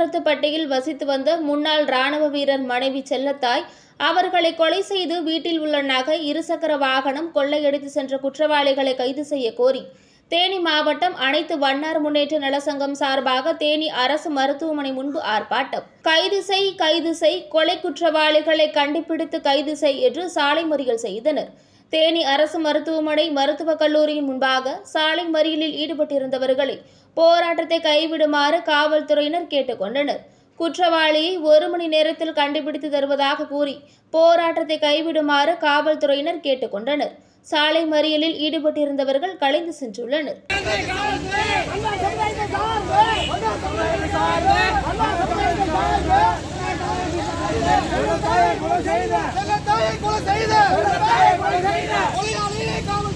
செல்லக்கருத்துப்பட்டியில் வசித்து வந்த முன்னாள் ராணுவ வீரர் மனைவி செல்லத்தாய் அவர்களை கொலை செய்து வீட்டில் உள்ள நகை, இருசக்கர வாகனம் கொள்ளையடித்து சென்ற குற்றவாளிகளை கைது செய்ய கோரி தேனி மாவட்டம் அனைத்து வண்ணார் முன்னேற்ற நலசங்கம் சார்பாக தேனி அரசு மருத்துவமனை முன்பு ஆர்ப்பாட்டம். கைது செய், கொலை குற்றவாளிகளை கண்டுபிடித்து கைது செய் என்று சாலை மறியல் செய்தனர். தேனி அரசு மருத்துவமனை மருத்துவக் கல்லூரியின் முன்பாக சாலை மறியலில் ஈடுபட்டிருந்தவர்களை போராட்டத்தை கைவிடுமாறு காவல்துறையினர் கேட்டுக் கொண்டனர். குற்றவாளியை 1 மணி நேரத்தில் கண்டுபிடித்து தருவதாக கூறி போராட்டத்தை கைவிடுமாறு காவல்துறையினர் கேட்டுக் கொண்டனர். சாலை மறியலில் ஈடுபட்டிருந்தவர்கள் கலைந்து சென்றுள்ளனர்.